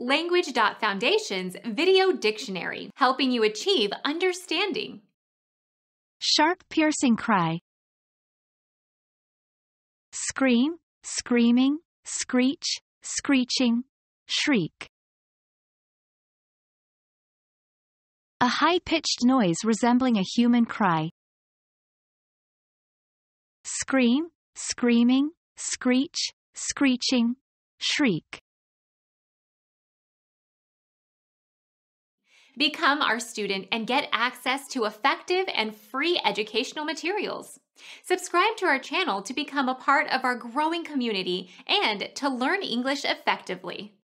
Language.Foundation's Video Dictionary, helping you achieve understanding. Sharp-piercing cry. Scream, screaming, screech, screeching, shriek. A high-pitched noise resembling a human cry. Scream, screaming, screech, screeching, shriek. Become our student and get access to effective and free educational materials. Subscribe to our channel to become a part of our growing community and to learn English effectively.